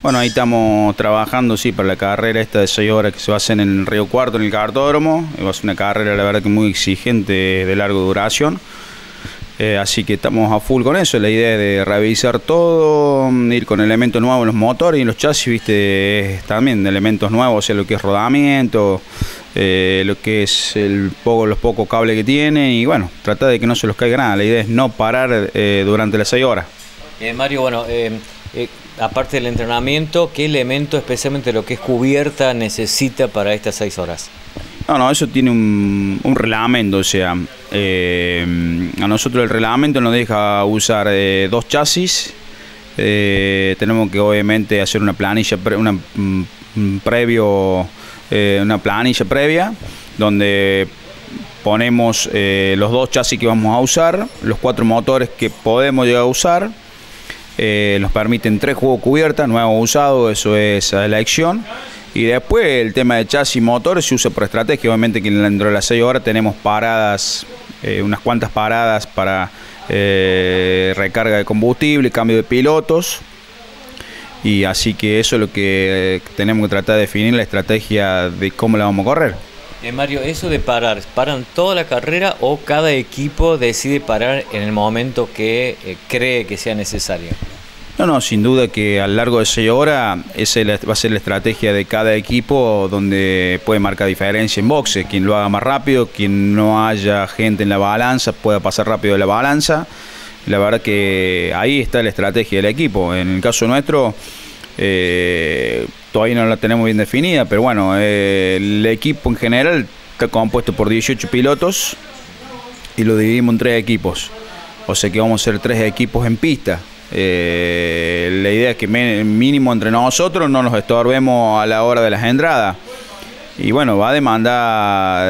Bueno, ahí estamos trabajando, sí, para la carrera esta de 6 horas que se va a hacer en Río Cuarto, en el cartódromo. Va a ser una carrera, la verdad, que muy exigente, de larga duración. Así que estamos a full con eso. La idea es de revisar todo, ir con elementos nuevos en los motores y en los chasis, viste, también elementos nuevos, o sea, lo que es rodamiento, lo que es los pocos cables que tiene y bueno, tratar de que no se los caiga nada. La idea es no parar durante las 6 horas. Mario, bueno, aparte del entrenamiento, ¿qué elemento, especialmente lo que es cubierta, necesita para estas 6 horas? No, eso tiene un reglamento, o sea, a nosotros el reglamento nos deja usar 2 chasis. Tenemos que obviamente hacer una planilla, una planilla previa donde ponemos los 2 chasis que vamos a usar, los 4 motores que podemos llegar a usar. Nos permiten 3 juegos cubiertas, nuevo o usado, eso es a elección. Y después el tema de chasis y motores se usa por estrategia. Obviamente que dentro de las 6 horas tenemos paradas, unas cuantas paradas para recarga de combustible, cambio de pilotos. Y así que eso es lo que tenemos que tratar de definir, la estrategia de cómo la vamos a correr. Mario, eso de parar, ¿paran toda la carrera o cada equipo decide parar en el momento que cree que sea necesario? No, sin duda que a lo largo de 6 horas esa va a ser la estrategia de cada equipo, donde puede marcar diferencia en boxe. Quien lo haga más rápido, quien no haya gente en la balanza pueda pasar rápido de la balanza. La verdad que ahí está la estrategia del equipo. En el caso nuestro todavía no la tenemos bien definida, pero bueno, el equipo en general está compuesto por 18 pilotos y lo dividimos en 3 equipos. O sea que vamos a ser 3 equipos en pista. La idea es que mínimo entre nosotros no nos estorbemos a la hora de las entradas. Y bueno, va a demandar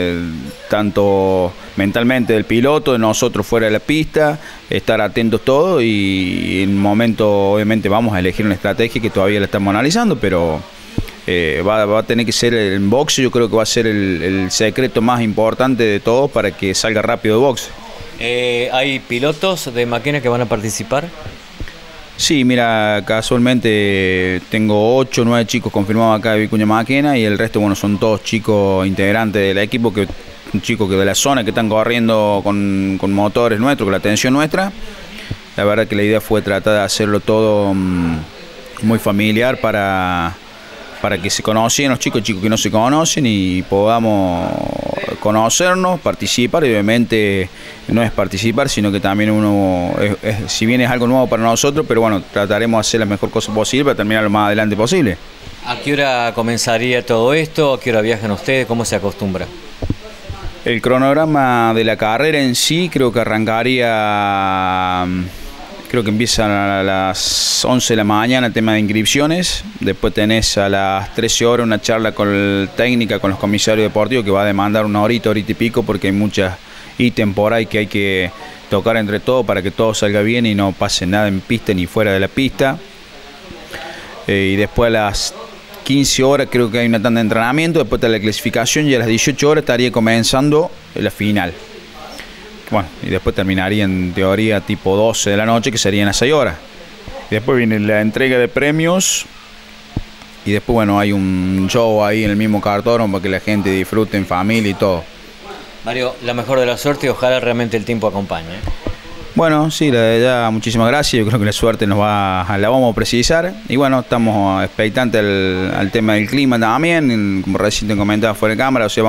tanto mentalmente del piloto, de nosotros fuera de la pista, estar atentos todos y en un momento obviamente vamos a elegir una estrategia que todavía la estamos analizando, pero va a tener que ser el boxe. Yo creo que va a ser el secreto más importante de todo para que salga rápido el boxe. ¿Hay pilotos de máquina que van a participar? Sí, mira, casualmente tengo 8 o 9 chicos confirmados acá de Vicuña Maquena y el resto, bueno, son todos chicos integrantes del equipo, chicos que de la zona que están corriendo con motores nuestros, con la atención nuestra. La verdad que la idea fue tratar de hacerlo todo muy familiar para que se conozcan los chicos que no se conocen y podamos conocernos, participar. Y obviamente no es participar, sino que también uno, si bien es algo nuevo para nosotros, pero bueno, trataremos de hacer la mejor cosa posible para terminar lo más adelante posible. ¿A qué hora comenzaría todo esto? ¿A qué hora viajan ustedes? ¿Cómo se acostumbra? El cronograma de la carrera en sí creo que arrancaría, creo que empieza a las 11 de la mañana el tema de inscripciones. Después tenés a las 13 horas una charla con técnica, con los comisarios deportivos, que va a demandar una horita y pico, porque hay muchas ítems por ahí que hay que tocar entre todos para que todo salga bien y no pase nada en pista ni fuera de la pista. Y después a las 15 horas creo que hay una tanda de entrenamiento, después de la clasificación, y a las 18 horas estaría comenzando la final. Bueno, y después terminaría en teoría tipo 12 de la noche, que serían las 6 horas. Y después viene la entrega de premios. Y después, bueno, hay un show ahí en el mismo cartódromo para que la gente disfrute en familia y todo. Mario, la mejor de la suerte y ojalá realmente el tiempo acompañe. Bueno, sí, ya muchísimas gracias. Yo creo que la suerte la vamos a precisar. Y bueno, estamos expectantes al tema del clima también. Como recién te comentaba fuera de cámara, o sea,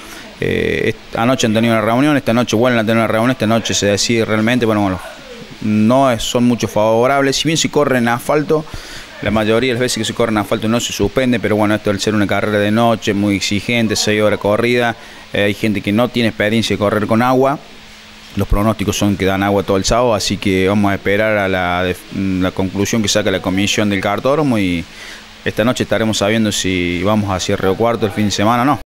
anoche han tenido una reunión, esta noche vuelven a tener una reunión, esta noche se decide realmente. Bueno, son mucho favorables. Si bien se corre en asfalto, la mayoría de las veces que se corre en asfalto no se suspende, pero bueno, esto al ser una carrera de noche muy exigente, 6 horas corrida, hay gente que no tiene experiencia de correr con agua. Los pronósticos son que dan agua todo el sábado, así que vamos a esperar a la conclusión que saca la comisión del cartódromo y esta noche estaremos sabiendo si vamos hacia Río Cuarto el fin de semana o no.